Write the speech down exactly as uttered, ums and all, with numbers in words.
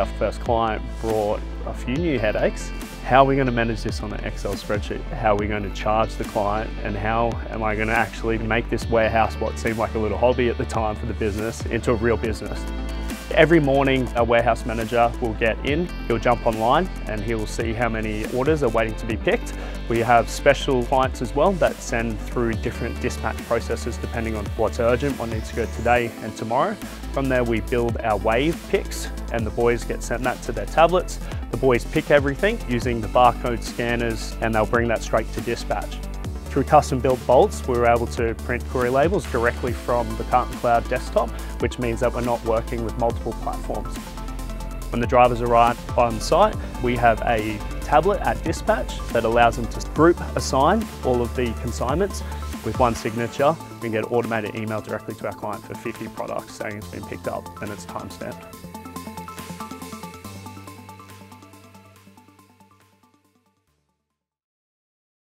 Our first client brought a few new headaches. How are we going to manage this on an Excel spreadsheet? How are we going to charge the client? And how am I going to actually make this warehouse, what seemed like a little hobby at the time for the business, into a real business? Every morning, our warehouse manager will get in, he'll jump online and he will see how many orders are waiting to be picked. We have special clients as well that send through different dispatch processes depending on what's urgent, what needs to go today and tomorrow. From there, we build our wave picks and the boys get sent that to their tablets. The boys pick everything using the barcode scanners and they'll bring that straight to dispatch. Through custom-built bolts, we were able to print courier labels directly from the CartonCloud desktop, which means that we're not working with multiple platforms. When the drivers arrive on site, we have a tablet at dispatch that allows them to group assign all of the consignments. With one signature, we can get an automated email directly to our client for fifty products saying it's been picked up and it's time stamped.